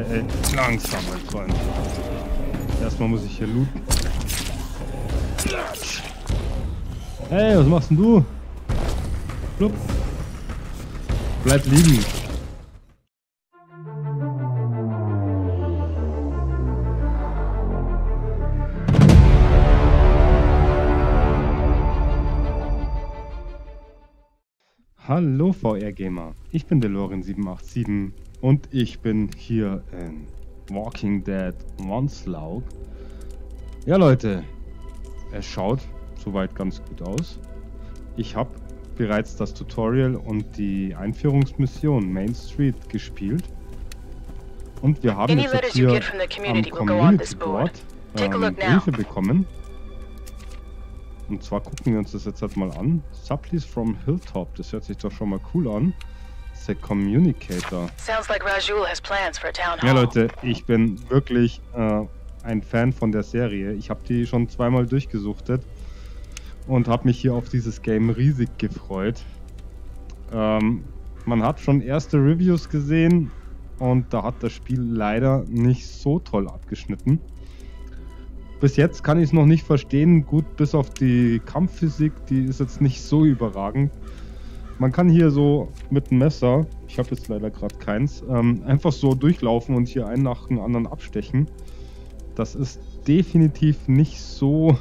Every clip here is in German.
Langsam, mein Freund. Erstmal muss ich hier looten. Hey, was machst denn du? Blub. Bleib liegen. Hallo VR-Gamer, ich bin DeLorean787 und ich bin hier in Walking Dead Onslaught. Ja Leute, es schaut soweit ganz gut aus. Ich habe bereits das Tutorial und die Einführungsmission Main Street gespielt. Und wir haben jetzt hier am Community Board Briefe bekommen. Und zwar gucken wir uns das jetzt halt mal an. Supplies from Hilltop, das hört sich doch schon mal cool an. The Communicator. Ja Leute, ich bin wirklich ein Fan von der Serie. Ich habe die schon zweimal durchgesuchtet und habe mich hier auf dieses Game riesig gefreut. Man hat schon erste Reviews gesehen und da hat das Spiel leider nicht so toll abgeschnitten. Bis jetzt kann ich es noch nicht verstehen, gut, bis auf die Kampfphysik, die ist jetzt nicht so überragend. Man kann hier so mit dem Messer, ich habe jetzt leider gerade keins, einfach so durchlaufen und hier einen nach dem anderen abstechen. Das ist definitiv nicht so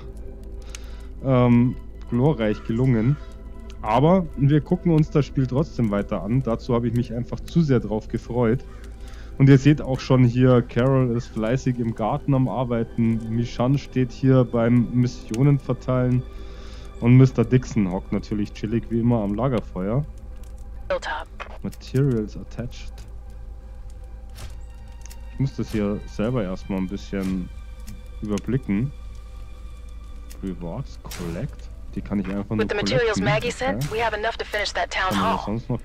glorreich gelungen. Aber wir gucken uns das Spiel trotzdem weiter an. Dazu habe ich mich einfach zu sehr drauf gefreut. Und ihr seht auch schon hier, Carol ist fleißig im Garten am Arbeiten, Michan steht hier beim Missionen verteilen und Mr. Dixon hockt natürlich chillig wie immer am Lagerfeuer. Materials attached. Ich muss das hier selber erstmal ein bisschen überblicken. Rewards, Collect. Die kann ich einfach nur collecten. Sonst noch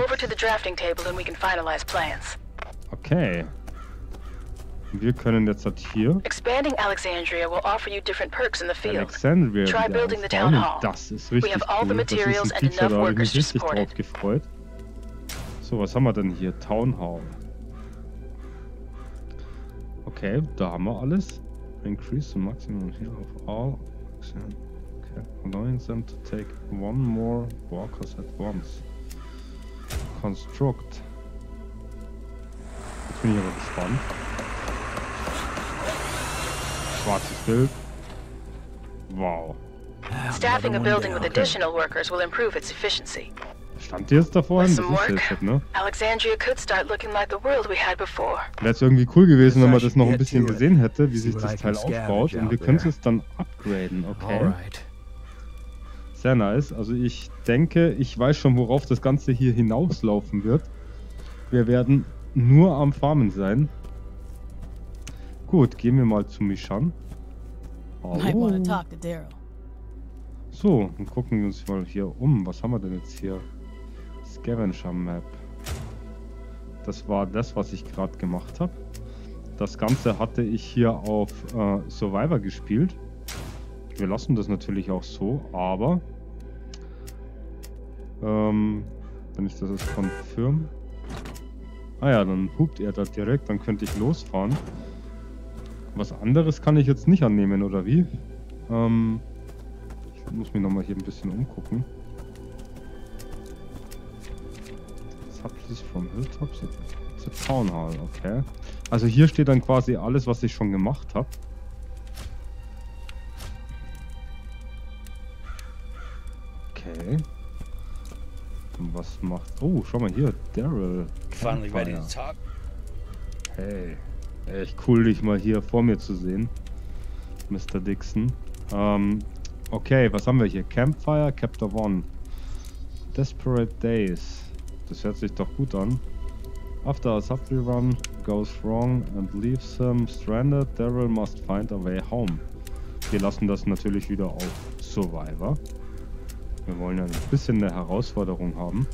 Credits. Okay. Wir können jetzt halt hier Alexandria wieder aufbauen. Das ist richtig cool. Das ist ein Feature, da habe ich mich richtig drauf gefreut. So, was haben wir denn hier? Town Hall. Okay, da haben wir alles. Increase the maximum here of all. Okay. Allowing them to take one more walkers at once. Construct. Jetzt bin ich aber gespannt. Schwarzes Bild. Wow. Staffing a building with additional workers will improve its efficiency. Stand die jetzt davor? Das ist das, ne? Alexandria could start looking like the world we had before. Wäre es irgendwie cool gewesen, wenn man das noch ein bisschen gesehen hätte, wie sich das Teil aufbaut. Und wir können es dann upgraden, okay? Sehr nice. Also ich denke, ich weiß schon, worauf das Ganze hier hinauslaufen wird. Wir werden nur am Farmen sein. Gut, gehen wir mal zu Michan. Oh. So, dann gucken wir uns mal hier um. Was haben wir denn jetzt hier? Scavenger Map. Das war das, was ich gerade gemacht habe. Das Ganze hatte ich hier auf Survivor gespielt. Wir lassen das natürlich auch so, aber wenn ich das jetzt confirm. Ah ja, dann hupt er da direkt, dann könnte ich losfahren. Was anderes kann ich jetzt nicht annehmen, oder wie? Ich muss mich nochmal hier ein bisschen umgucken. Supplies from Hilltops. It's a Town Hall, okay. Also hier steht dann quasi alles, was ich schon gemacht habe. Okay. Und was macht... Oh, schau mal hier, Daryl. Finally ready to talk. Hey, echt cool, dich mal hier vor mir zu sehen, Mr. Dixon. Okay, was haben wir hier? Campfire, Chapter 1. Desperate Days. Das hört sich doch gut an. After a supply run goes wrong and leaves him stranded, Daryl must find a way home. Wir lassen das natürlich wieder auf Survivor. Wir wollen ja ein bisschen eine Herausforderung haben.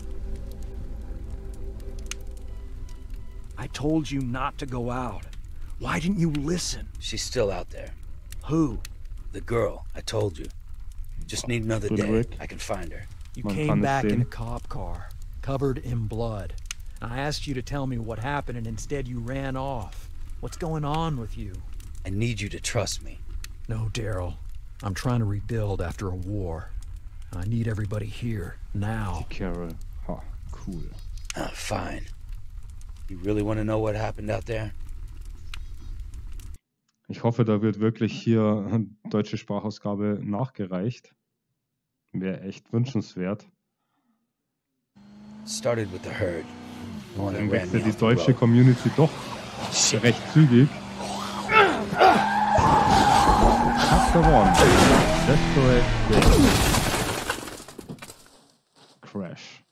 I told you not to go out. Why didn't you listen? She's still out there. Who? The girl, I told you. Just need another day. I can find her. You came back in a cop car, covered in blood. I asked you to tell me what happened, and instead you ran off. What's going on with you? I need you to trust me. No, Daryl. I'm trying to rebuild after a war. I need everybody here, now. Carol. Ha, cool. Ah, fine. You really want to know what happened out there? Ich hoffe, da wird wirklich hier deutsche Sprachausgabe nachgereicht. Wäre echt wünschenswert. Started with the herd. The one that Dann ran wechselt me die off the deutsche road. Community doch recht zügig. Chapter 1. Desperate Game. Crash.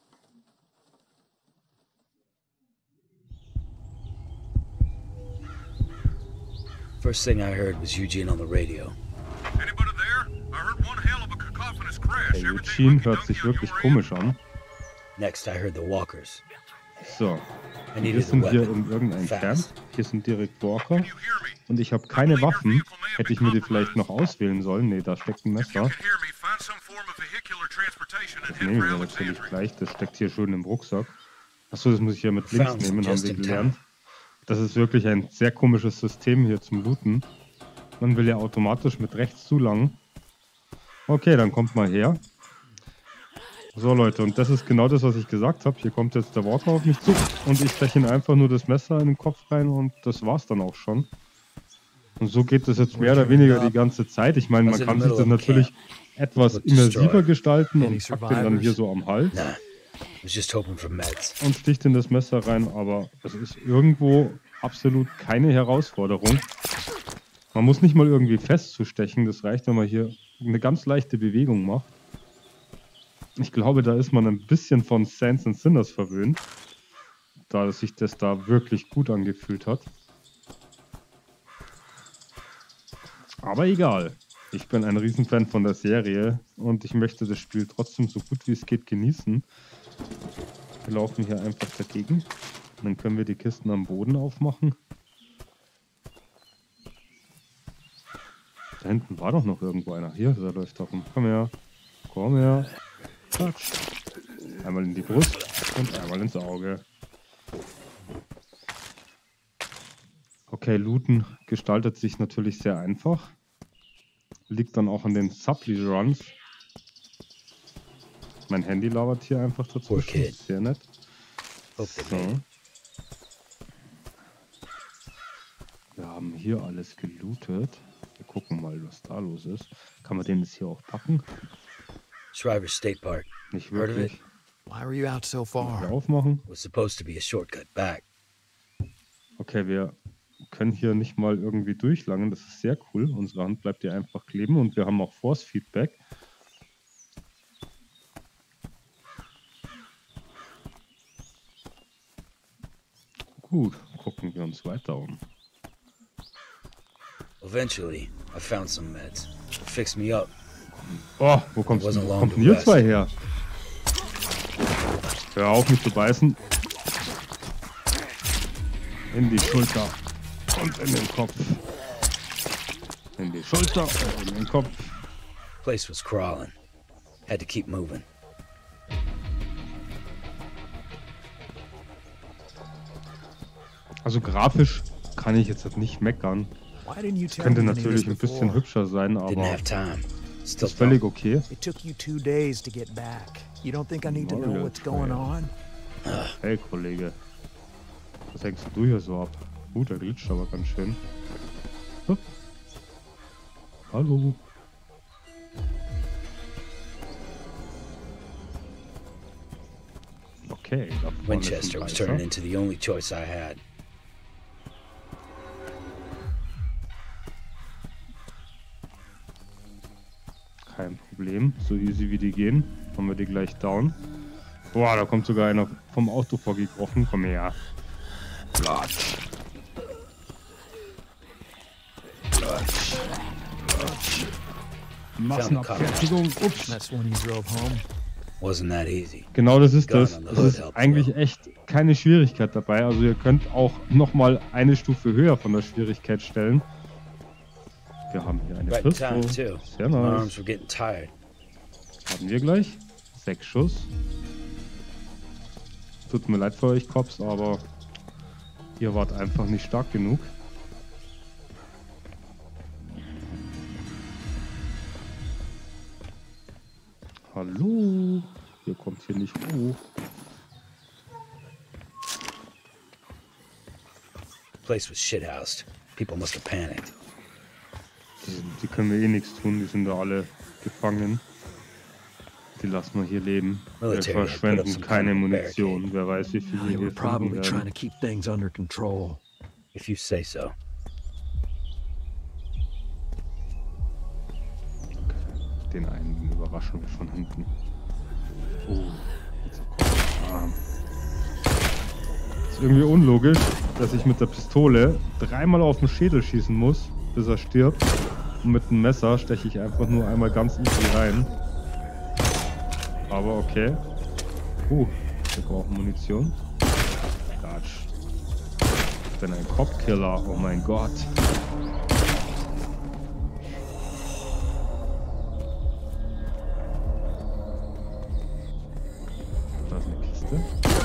First thing I heard was Eugene on the radio. Anybody there? I heard one hell of a cacophonous crash. Der Eugene hört sich wirklich komisch an. Next, I heard the walkers. So, I wir needed a sind hier weapon. in irgendeinem Camp. Fast. Hier sind direkt Walker. Und ich habe keine Waffen. Hätte ich mir die vielleicht noch auswählen sollen? Ne, da steckt ein If you Messer. can hear me, find some form of vehicular transportation and Das head nehmen for wir natürlich Alexandria. gleich. Das steckt hier schön im Rucksack. Achso, das muss ich ja mit links Found nehmen, haben just wir in gelernt. Das ist wirklich ein sehr komisches System hier zum Looten. Man will ja automatisch mit rechts zulangen. Okay, dann kommt mal her. So Leute, und das ist genau das, was ich gesagt habe. Hier kommt jetzt der Walker auf mich zu und ich steche ihm einfach nur das Messer in den Kopf rein und das war's dann auch schon. Und so geht das jetzt mehr oder weniger die ganze Zeit. Ich meine, man kann sich das natürlich etwas immersiver gestalten und packt den dann hier so am Hals Nah, I was just hoping for meds. und sticht in das Messer rein, aber es ist irgendwo absolut keine Herausforderung. Man muss nicht mal irgendwie festzustechen, das reicht, wenn man hier eine ganz leichte Bewegung macht. Ich glaube, da ist man ein bisschen von Saints and Sinners verwöhnt, da sich das da wirklich gut angefühlt hat. Aber egal, ich bin ein Riesenfan von der Serie und ich möchte das Spiel trotzdem so gut wie es geht genießen. Wir laufen hier einfach dagegen. Dann können wir die Kisten am Boden aufmachen. Da hinten war doch noch irgendwo einer. Hier, da läuft doch rum. Komm her. Komm her. Touch. Einmal in die Brust und einmal ins Auge. Okay, Looten gestaltet sich natürlich sehr einfach. Liegt dann auch an den Supply-Runs. Mein Handy labert hier einfach dazwischen. Okay. Sehr nett. Hope they So. made it. Wir haben hier alles gelootet. Wir gucken mal, was da los ist. Kann man den jetzt hier auch packen? Shriver State Park. Nicht Heard of wirklich. it? Why were you out so Hier far? aufmachen. Was supposed to be a shortcut back. Okay, wir können hier nicht mal irgendwie durchlangen. Das ist sehr cool. Unsere Hand bleibt hier einfach kleben und wir haben auch Force Feedback. Gut, gucken wir uns weiter um. Eventually, I found some meds. Fixed me up. Oh, wo kommt Wasn't long kommt to denn ihr rest. zwei her? Hör auf, mich zu beißen. In die Schulter und in den Kopf. In die Schulter und in den Kopf. Place was crawling. Had to keep moving. Also grafisch kann ich jetzt nicht meckern. Why didn't you tell Könnte me any of natürlich this ein bisschen before? hübscher sein, Didn't aber have time. Still ist völlig don't. okay. It took you 2 days to get back. You don't think I need to know Mario what's going Trail. on? Hey Kollege, was hängst du hier so ab? Der glitscht aber ganz schön. Hup. Hallo. Okay, da vorne ist ein Winchester was Weißer. turning into the only choice I had. Kein Problem, so easy wie die gehen, haben wir die gleich down. Boah, da kommt sogar einer vom Auto vorgekrochen. Komm her. Platsch. Platsch. Platsch. Massenabfertigung. Ups. That's when you drove home. Wasn't that easy. Genau das ist Gun das. on the Es hood ist helps eigentlich well. echt keine Schwierigkeit dabei. Also ihr könnt auch nochmal eine Stufe höher von der Schwierigkeit stellen. Wir haben hier eine Right in Pistole. time, too. Sehr My nice. arms were getting tired. Haben wir gleich. 6 Schuss. Tut mir leid für euch, Cops, aber ihr wart einfach nicht stark genug. Hallo? Ihr kommt hier nicht hoch. Place was shithoused. People must have panicked. Die können wir eh nichts tun, die sind da alle gefangen. Die lassen wir hier leben. Wir Military had put up verschwenden some keine kind of Munition. Wer weiß, wie viel They wir were hier probably finden trying to werden. keep things under control. If you say so. Den einen überraschen wir von hinten. Oh, jetzt kommt der Arm. Ist irgendwie unlogisch, dass ich mit der Pistole dreimal auf den Schädel schießen muss, bis er stirbt. Und mit dem Messer steche ich einfach nur einmal ganz easy rein. Aber okay. Wir brauchen Munition. Quatsch. Ich bin ein Cop-Killer, oh mein Gott. Da ist eine Kiste.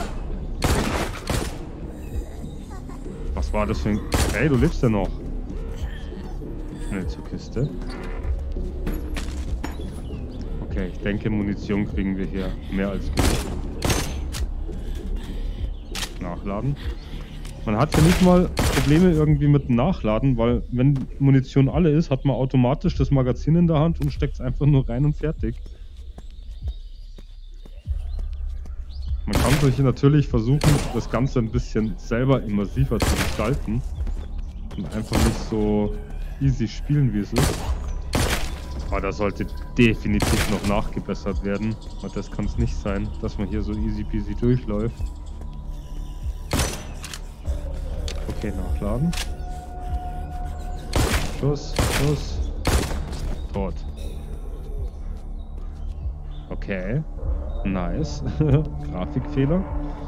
Was war das für ein... Hey, du lebst ja noch. Schnell zur Kiste. Okay, ich denke, Munition kriegen wir hier mehr als genug. Nachladen. Man hat hier nicht mal Probleme irgendwie mit dem Nachladen, weil wenn Munition alle ist, hat man automatisch das Magazin in der Hand und steckt es einfach nur rein und fertig. Man kann sich natürlich versuchen, das Ganze ein bisschen selber immersiver zu gestalten und einfach nicht so easy spielen, wie es ist. Aber da sollte definitiv noch nachgebessert werden, weil das kann es nicht sein, dass man hier so easy peasy durchläuft. Okay, nachladen. Schuss, Schuss. Tot. Okay. Nice. Grafikfehler.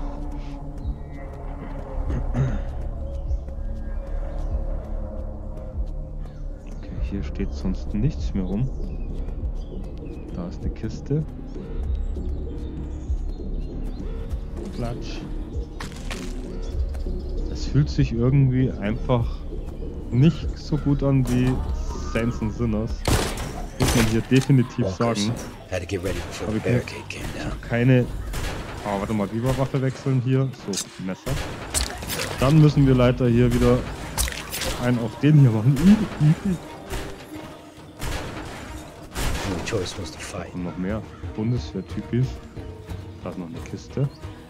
Okay, hier steht sonst nichts mehr rum. Da ist eine Kiste. Klatsch. Es fühlt sich irgendwie einfach nicht so gut an wie Saints and Sinners. Muss man hier definitiv sagen. Had to get ready before the Aber ich barricade came down. keine... Ah, warte mal, Waffe wechseln hier. So, Messer. Dann müssen wir leider hier wieder einen auf den hier machen. Only choice was to fight. Und noch mehr. Bundeswehr-typisch. Da ist noch eine Kiste.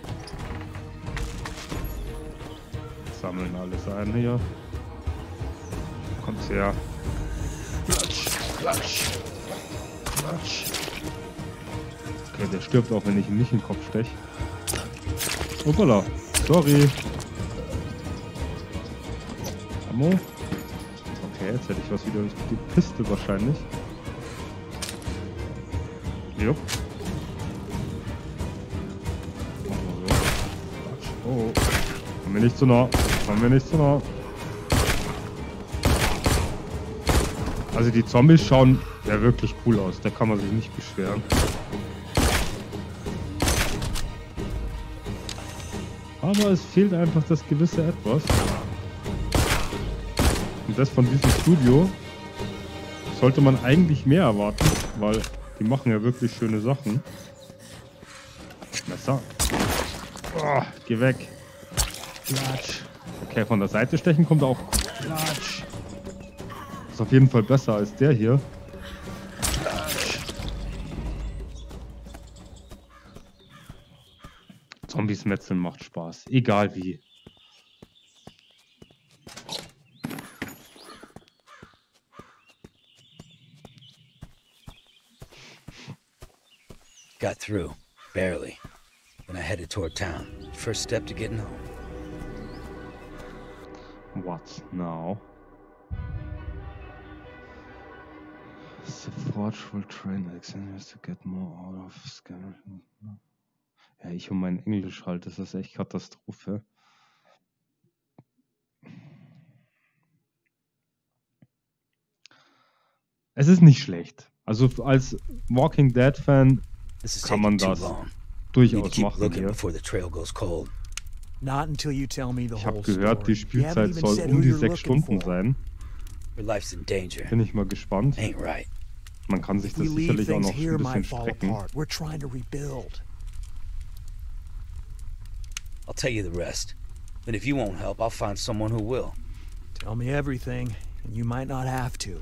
Sammeln alles ein hier. Kommt her. Klatsch, klatsch, klatsch. Okay, der stirbt auch, wenn ich ihm nicht in den Kopf steche. Hoppala, sorry. Ammo. Okay, jetzt hätte ich was wieder die Piste wahrscheinlich. Jupp. Oh. Kommen wir nicht zu nah. Kommen wir nicht zu nah. Also die Zombies schauen ja wirklich cool aus. Da kann man sich nicht beschweren. Aber es fehlt einfach das gewisse Etwas. Und das von diesem Studio sollte man eigentlich mehr erwarten, weil die machen ja wirklich schöne Sachen. Messer. Oh, geh weg. Klatsch. Okay, von der Seite stechen kommt auch. Klatsch. Ist auf jeden Fall besser als der hier. Klatsch. Zombies metzeln macht Spaß. Egal wie. Got through. Barely. Then I headed toward town. First step to getting home. What now? The Forge will train Alexanders to get more out of Skeleton. Ja, ich und mein Englisch halt, das ist echt Katastrophe. Es ist nicht schlecht. Also als Walking Dead Fan This is kann man taking too das long. durchaus keep machen looking hier. before the trail goes cold. Not until you tell me the Ich habe whole gehört, die story. You haven't Spielzeit even soll said um who die you're 6 looking Stunden for. sein. Your life's in danger. Bin ich mal gespannt. Ain't right. Man kann sich If we das leave sicherlich auch things noch here, ein bisschen might fall strecken. apart. We're trying to rebuild. I'll tell you the rest. But if you won't help, I'll find someone who will. Tell me everything, and you might not have to.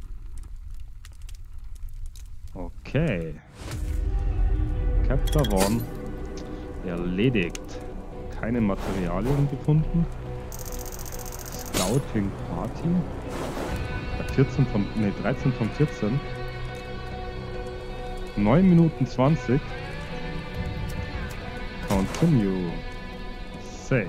Okay. Capture Vaughn erledigt. Keine Materialien gefunden. Scouting Party. 13 von 14. 9 Minuten 20. Continue. Saved.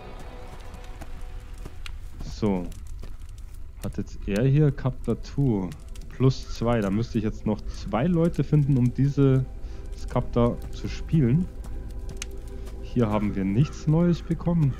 So. Hat jetzt er hier Capture 2 plus 2. Da müsste ich jetzt noch 2 Leute finden, um diese Capture zu spielen. Hier haben wir nichts Neues bekommen.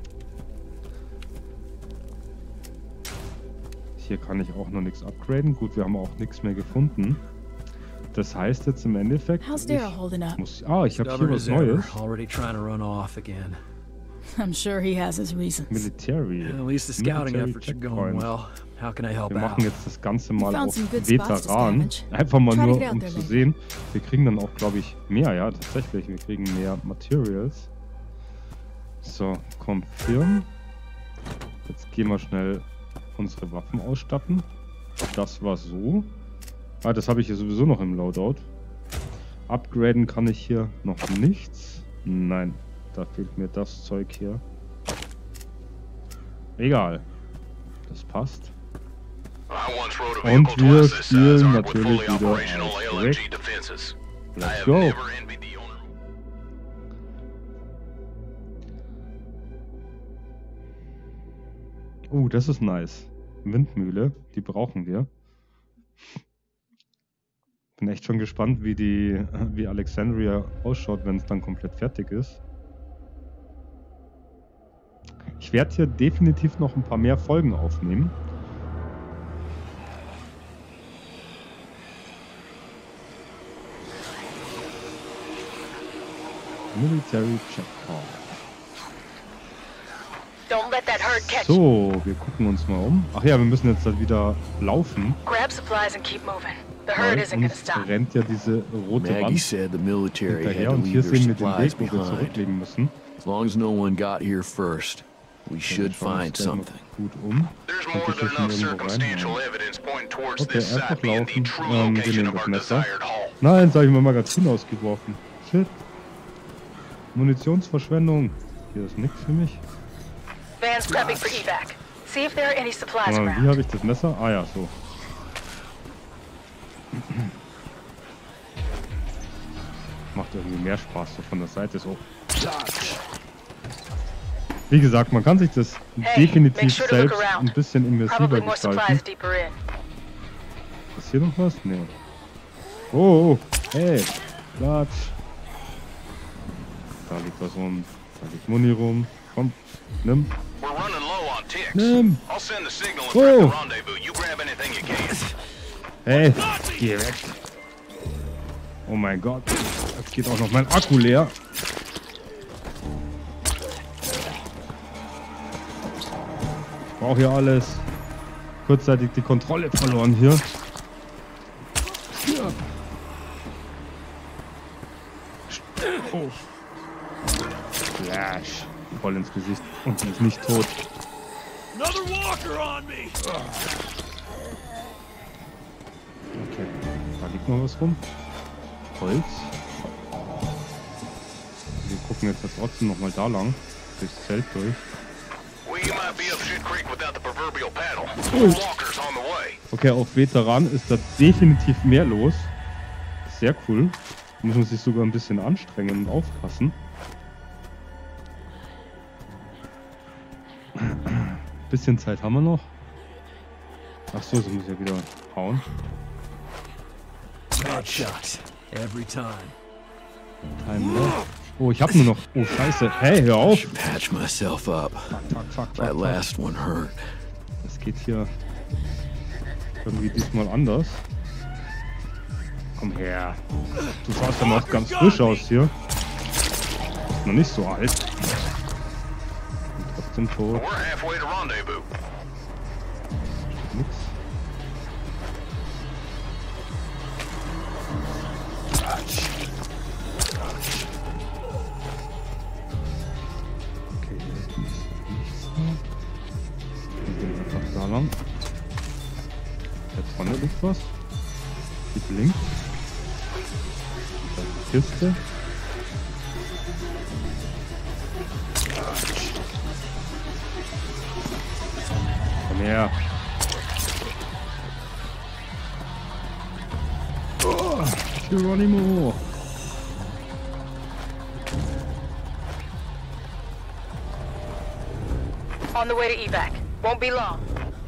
Hier kann ich auch noch nichts upgraden. Gut, wir haben auch nichts mehr gefunden. Das heißt jetzt im Endeffekt, How's Daryl holding up? ich habe hier Stubborn was as ever, Neues. already trying to run off again. I'm sure he has his reasons. Military. At least the scouting Military efforts are going checkpoint. well. How can I help Wir out? machen jetzt das Ganze mal found auf some good spots to Veteran. scavenge. Einfach mal Try to nur, get out um there zu later. sehen. Wir kriegen dann auch, glaube ich, mehr. Ja, tatsächlich. Wir kriegen mehr Materials. So, Confirm. Jetzt gehen wir schnell unsere Waffen ausstatten. Das war so. Ah, das habe ich hier sowieso noch im Loadout. Upgraden kann ich hier noch nichts. Nein, da fehlt mir das Zeug hier. Egal. Das passt. I once rode a Und vehicle wir twice this size spielen armed with natürlich fully wieder operational als LMG Rick. defenses. I Let's have go. never envied the owner. Das ist nice. Windmühle, die brauchen wir. Bin echt schon gespannt, wie Alexandria ausschaut, wenn es dann komplett fertig ist. Ich werde hier definitiv noch ein paar mehr Folgen aufnehmen. Military Checkpoint. Don't let that herd catch. So, wir gucken uns mal um. Ach ja, wir müssen jetzt halt wieder laufen. Grab supplies and keep moving. The Weil herd isn't gonna uns stop. rennt ja diese rote Maggie Wand said the military had hinterher to und hier leave their sehen wir den supplies Weg, wo wir behind. zurücklegen müssen. As long as no one got here first, we should Schauen wir uns find gleich mal something. gut um. There's Könnte more ich hier than schon enough irgendwo circumstantial rein? evidence pointing towards Okay, this site einfach being the laufen. true Wir location nehmen of das our Messer. desired haul. Nein, jetzt habe ich mein Magazin ausgeworfen. Shit. Munitionsverschwendung. Hier ist nichts für mich. Van's prepping for evac. See if there are any supplies Wie around. habe ich das Messer? Ah ja, so. Macht irgendwie mehr Spaß so von der Seite so. Wie gesagt, man kann sich das Hey, definitiv make sure to look selbst around. ein bisschen immersiver Probably more supplies gestalten. deeper in. Ist hier noch was? Nee. Oh, hey, Platz. Da liegt was rum. Da liegt Muni rum. Komm, nimm. We're running low on ticks. Nimm. I'll send the signal and Oh. prep the rendezvous. You grab anything you can. Hey, geh weg. Oh mein Gott. Jetzt geht auch noch mein Akku leer. Ich brauche hier alles. Kurzzeitig die Kontrolle verloren hier. Oh. Flash. Voll ins Gesicht. Und sie ist nicht tot. Another walker on me! Okay, da liegt noch was rum. Holz. Wir gucken jetzt trotzdem noch mal da lang. Durchs Zelt durch. We might be up Shit Creek without the proverbial paddle. More walkers on the way. Okay, auf Veteran ist da definitiv mehr los. Sehr cool. Muss man sich sogar ein bisschen anstrengen und aufpassen. Bisschen Zeit haben wir noch. Ach so, sie muss ja wieder hauen. Bad shots. Every time. Time left. Oh, ich hab nur noch... Oh, scheiße. Hey, hör I auf. should patch myself up. Fuck. That last one hurt. Das geht hier irgendwie diesmal anders. Komm her. Du schaust ja noch ganz frisch aus hier. Noch nicht so alt. Und trotzdem tot. We're halfway to rendezvous. Nix. Okay, hier ist nichts mehr. Wir gehen einfach da lang. Da vorne liegt was. Die blinkt. Da ist die Kiste. Komm her. Oh, Geronimo. On the way to evac. Won't be long.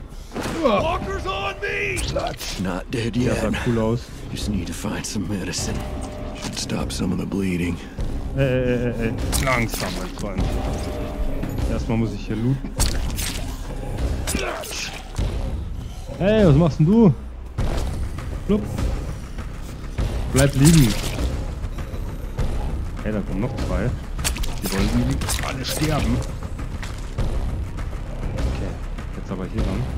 Not dead Ja, yet. sah cool aus. Just need to find some medicine. Should stop some of the bleeding. Langsam, mein Freund. Erstmal muss ich hier looten. Hey, was machst denn du? Blub. Bleib liegen. Hey, da kommen noch zwei. Die wollen alle sterben. Okay, jetzt aber hier lang.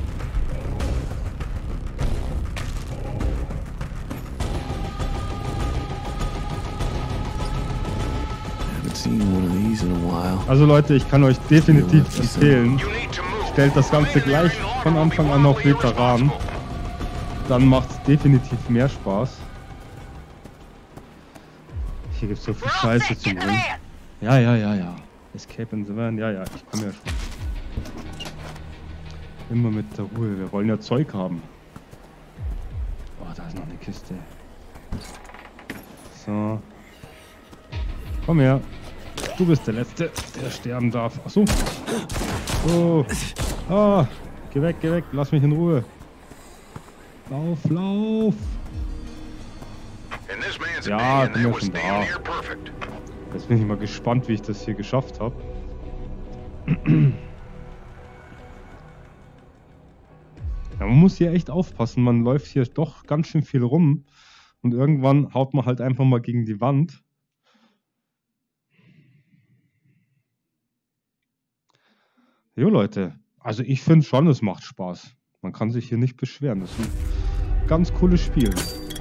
Haven't seen one of these in a while. Also Leute, ich kann euch definitiv empfehlen, You need to move. stellt das Ganze gleich von Anfang an auf Veteran. Dann macht es definitiv mehr Spaß. Hier gibt es so viel We're all Scheiße set. zu Get the holen. van. Ja. Escape in the Van, ja, ich komme ja schon. Immer mit der Ruhe, wir wollen ja Zeug haben. Oh, da ist noch eine Kiste. So. Komm her. Du bist der Letzte, der sterben darf. Ach so. Oh. Ah. Geh weg, lass mich in Ruhe. Lauf. In this man's Ja, opinion, bin ja that was schon damn da. near perfect. Jetzt bin ich mal gespannt, wie ich das hier geschafft habe. Ja, man muss hier echt aufpassen. Man läuft hier doch ganz schön viel rum. Und irgendwann haut man halt einfach mal gegen die Wand. Jo Leute, also ich finde schon, es macht Spaß. Man kann sich hier nicht beschweren. Das ist ein ganz cooles Spiel.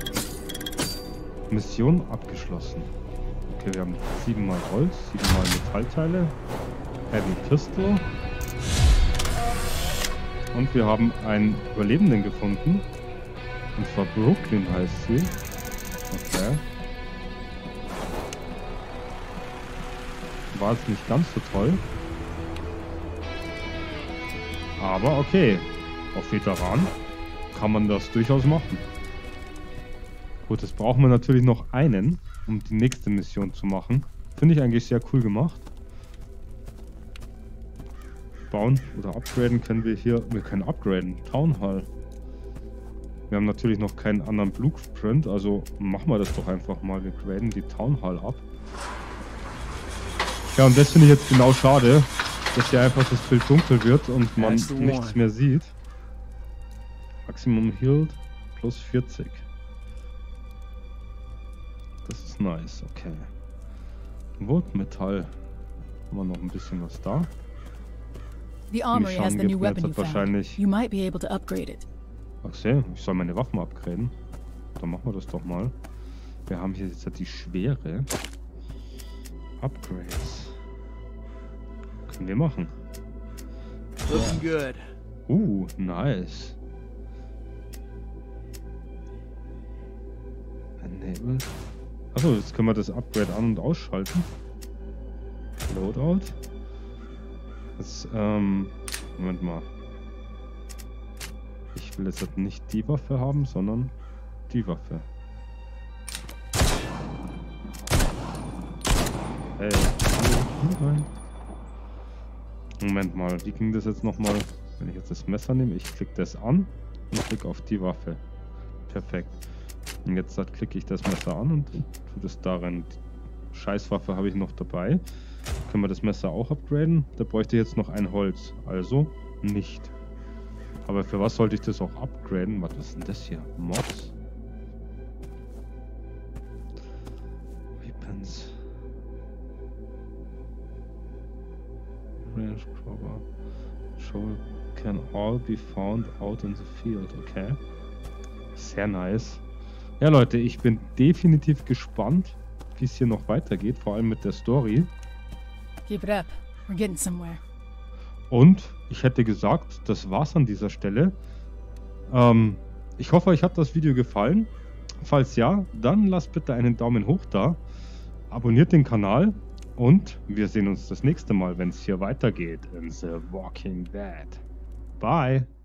Mission abgeschlossen. Okay, wir haben 7 mal Holz, 7 mal Metallteile, Heavy Pistol. Und wir haben einen Überlebenden gefunden. Und zwar Brooklyn heißt sie. Okay. War jetzt nicht ganz so toll. Aber okay. Auf Veteran kann man das durchaus machen. Gut, jetzt brauchen wir natürlich noch einen, um die nächste Mission zu machen. Finde ich eigentlich sehr cool gemacht. Bauen oder upgraden können wir hier. Wir können upgraden. Town Hall. Wir haben natürlich noch keinen anderen Blueprint, also machen wir das doch einfach mal. Wir graden die Town Hall ab. Ja, und das finde ich jetzt genau schade, dass hier einfach das Bild dunkel wird und man nichts mehr sieht. Maximum Healed plus 40. Das ist nice, okay. Woodmetall. Haben wir noch ein bisschen was da. The armory has the new weapon you Jetzt found. wahrscheinlich. You might be able to upgrade it. Ach so, ich soll meine Waffen upgraden. Dann machen wir das doch mal. Wir haben hier jetzt die Schwere. Upgrades. Können wir machen. Looking good. Nice. Enable. Achso, jetzt können wir das Upgrade an- und ausschalten. Loadout. Jetzt, Moment mal. Ich will jetzt nicht die Waffe haben, sondern die Waffe. Hey, hier rein. Moment mal, wie ging das jetzt nochmal? Wenn ich jetzt das Messer nehme, ich klicke das an und klicke auf die Waffe. Perfekt. Und jetzt klicke ich das Messer an und tue das da rein. Die Scheißwaffe habe ich noch dabei. Können wir das Messer auch upgraden? Da bräuchte ich jetzt noch ein Holz. Also nicht. Aber für was sollte ich das auch upgraden? Was ist denn das hier? Mods? Weapons. all be found out in the field. Okay. Sehr nice. Ja, Leute, ich bin definitiv gespannt, wie es hier noch weitergeht, vor allem mit der Story. Keep it up. We're getting somewhere. Und ich hätte gesagt, das war's an dieser Stelle. Ich hoffe, euch hat das Video gefallen. Falls ja, dann lasst bitte einen Daumen hoch da. Abonniert den Kanal und wir sehen uns das nächste Mal, wenn es hier weitergeht in The Walking Dead. Bye!